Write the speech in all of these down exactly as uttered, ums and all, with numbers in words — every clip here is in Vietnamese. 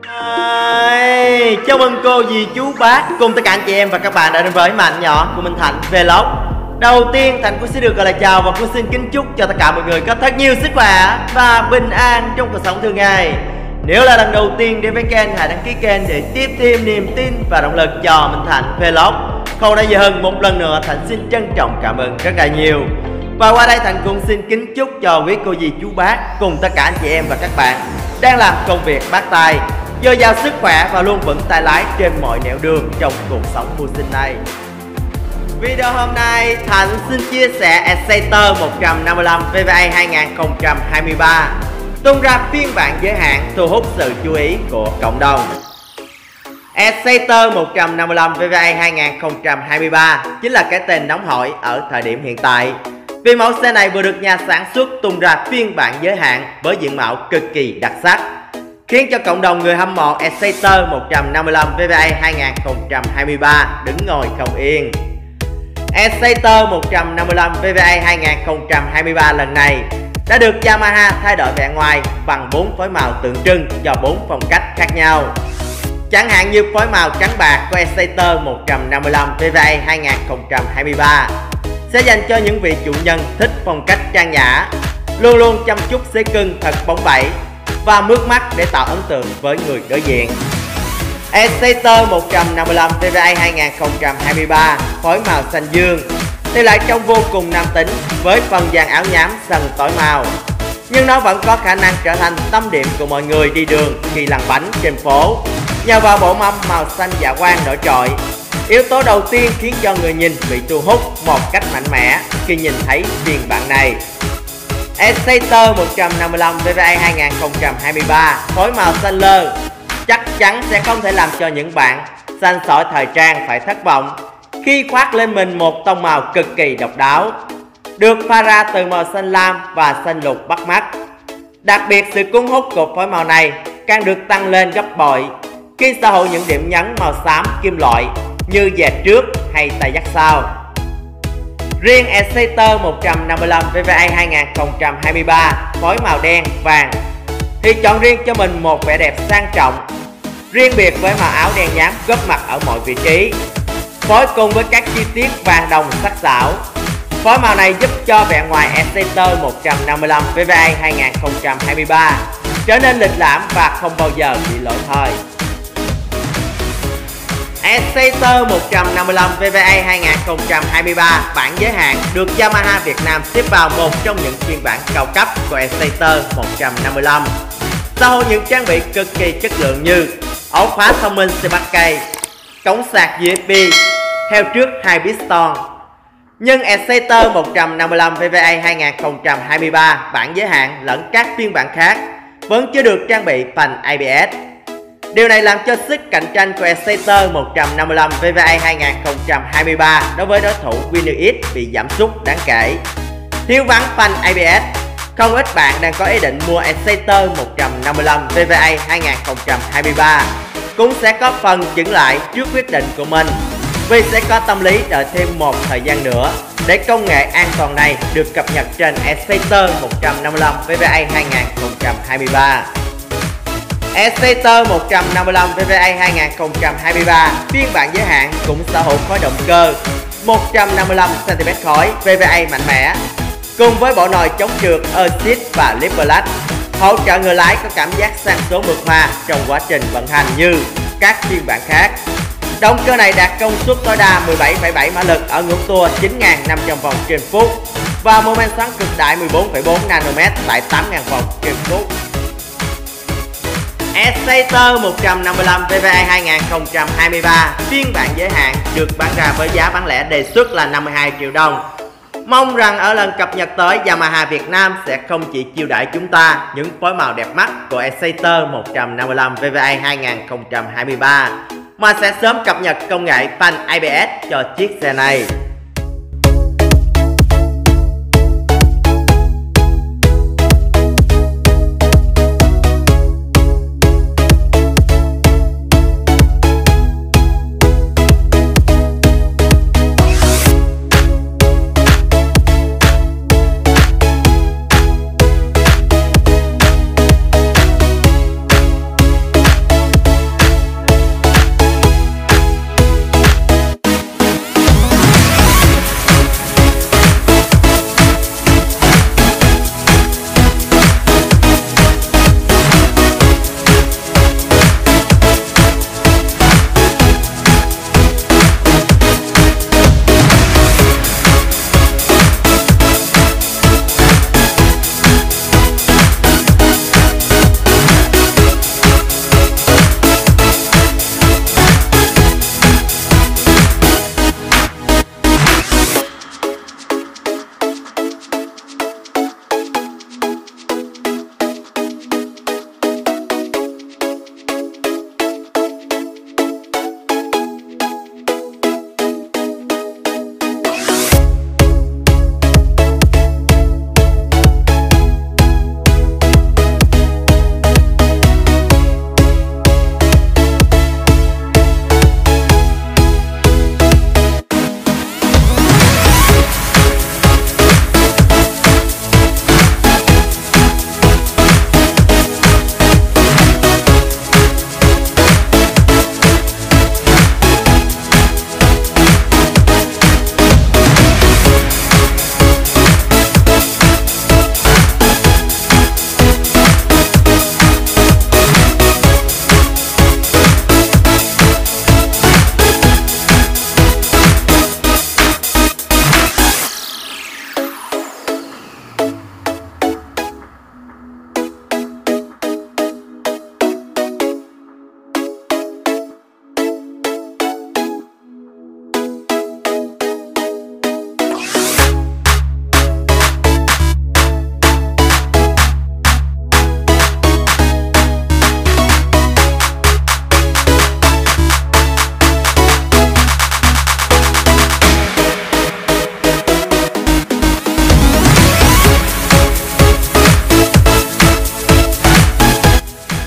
Hey, chào mừng cô dì chú bác cùng tất cả anh chị em và các bạn đã đến với Mạnh Nhỏ của Minh Thành Vlog. Đầu tiên Thành cũng xin được gọi là chào và cũng xin kính chúc cho tất cả mọi người có thật nhiều sức khỏe và bình an trong cuộc sống thường ngày. Nếu là lần đầu tiên đến với kênh, hãy đăng ký kênh để tiếp thêm niềm tin và động lực cho Minh Thành Vlog. Không đã gì hơn, một lần nữa Thành xin trân trọng cảm ơn rất là nhiều. Và qua đây Thành cũng xin kính chúc cho quý cô dì chú bác cùng tất cả anh chị em và các bạn đang làm công việc bác tài dồi dào sức khỏe và luôn vững tay lái trên mọi nẻo đường trong cuộc sống mưu sinh này. Video hôm nay Thành xin chia sẻ Exciter một trăm năm mươi lăm V V A hai không hai ba tung ra phiên bản giới hạn thu hút sự chú ý của cộng đồng. Exciter một trăm năm mươi lăm V V A hai không hai ba chính là cái tên nóng hổi ở thời điểm hiện tại, vì mẫu xe này vừa được nhà sản xuất tung ra phiên bản giới hạn với diện mạo cực kỳ đặc sắc, khiến cho cộng đồng người hâm mộ Exciter một trăm năm mươi lăm V V A hai không hai ba đứng ngồi không yên. Exciter một trăm năm mươi lăm V V A hai không hai ba lần này đã được Yamaha thay đổi vẻ ngoài bằng bốn phối màu tượng trưng cho bốn phong cách khác nhau. Chẳng hạn như phối màu trắng bạc của Exciter một trăm năm mươi lăm V V A hai không hai ba sẽ dành cho những vị chủ nhân thích phong cách trang nhã, luôn luôn chăm chút xế cưng thật bóng bẩy và mướt mắt để tạo ấn tượng với người đối diện. Exciter một trăm năm mươi lăm V V A hai không hai ba phối màu xanh dương thì lại trông vô cùng nam tính với phần dàn áo nhám sần tối màu, nhưng nó vẫn có khả năng trở thành tâm điểm của mọi người đi đường khi lăn bánh trên phố nhờ vào bộ mâm màu xanh dạ quang nổi trội. Yếu tố đầu tiên khiến cho người nhìn bị thu hút một cách mạnh mẽ khi nhìn thấy phiên bản này. Exciter một trăm năm mươi lăm V V A hai không hai ba phối màu xanh lơ chắc chắn sẽ không thể làm cho những bạn xanh sỏi thời trang phải thất vọng khi khoác lên mình một tông màu cực kỳ độc đáo, được pha ra từ màu xanh lam và xanh lục bắt mắt. Đặc biệt, sự cuốn hút của phối màu này càng được tăng lên gấp bội khi sở hữu những điểm nhấn màu xám kim loại như dẹt trước hay tay dắt sau. Riêng Exciter một trăm năm mươi lăm V V A hai không hai ba phối màu đen vàng thì chọn riêng cho mình một vẻ đẹp sang trọng, riêng biệt với màu áo đen nhám góp mặt ở mọi vị trí, phối cùng với các chi tiết vàng đồng sắc sảo. Phối màu này giúp cho vẻ ngoài Exciter một trăm năm mươi lăm V V A hai không hai ba trở nên lịch lãm và không bao giờ bị lỗi thời. Exciter một trăm năm mươi lăm V V A hai không hai ba bản giới hạn được Yamaha Việt Nam xếp vào một trong những phiên bản cao cấp của Exciter một trăm năm mươi lăm, sở hữu những trang bị cực kỳ chất lượng như ổ khóa thông minh Smart Key, cổng sạc U S B, theo trước hai piston. Nhưng Exciter một trăm năm mươi lăm V V A hai không hai ba bản giới hạn lẫn các phiên bản khác vẫn chưa được trang bị phanh A B S. Điều này làm cho sức cạnh tranh của Exciter một trăm năm mươi lăm V V A hai không hai ba đối với đối thủ Winner X bị giảm sút đáng kể. Thiếu vắng phanh A B S, không ít bạn đang có ý định mua Exciter một trăm năm mươi lăm V V A hai không hai ba cũng sẽ có phần chững lại trước quyết định của mình, vì sẽ có tâm lý đợi thêm một thời gian nữa để công nghệ an toàn này được cập nhật trên Exciter một trăm năm mươi lăm V V A hai không hai ba. Exciter một trăm năm mươi lăm V V A hai không hai ba phiên bản giới hạn cũng sở hữu khối động cơ một trăm năm mươi lăm xăng ti mét khối V V A mạnh mẽ, cùng với bộ nồi chống trượt Assist và Lip Clutch, hỗ trợ người lái có cảm giác sang số mượt mà trong quá trình vận hành như các phiên bản khác. Động cơ này đạt công suất tối đa mười bảy phẩy bảy mã lực ở ngưỡng tua chín nghìn năm trăm vòng trên phút và mô men xoắn cực đại mười bốn phẩy bốn nanomet tại tám nghìn vòng trên phút. Exciter một trăm năm mươi lăm V V A hai không hai ba phiên bản giới hạn được bán ra với giá bán lẻ đề xuất là năm mươi hai triệu đồng. Mong rằng ở lần cập nhật tới, Yamaha Việt Nam sẽ không chỉ chiêu đãi chúng ta những phối màu đẹp mắt của Exciter một trăm năm mươi lăm V V A hai không hai ba mà sẽ sớm cập nhật công nghệ phanh A B S cho chiếc xe này.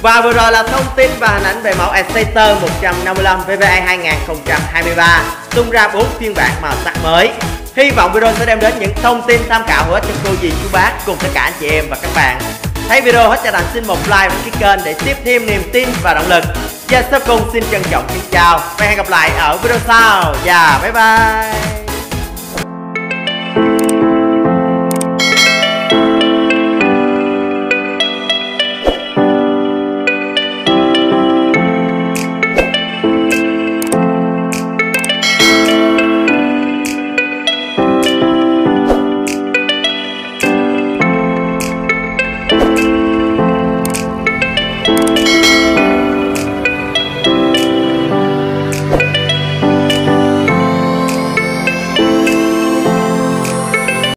Và vừa rồi là thông tin và hình ảnh về mẫu Exciter một trăm năm mươi lăm vê vê a hai không hai ba tung ra bốn phiên bản màu sắc mới. Hy vọng video sẽ đem đến những thông tin tham khảo hữu ích cho cô dì chú bác cùng tất cả anh chị em và các bạn. Thấy video hết cho Thành xin một like và ký kênh để tiếp thêm niềm tin và động lực. Và sau cùng xin trân trọng kính chào và hẹn gặp lại ở video sau. Và bye bye.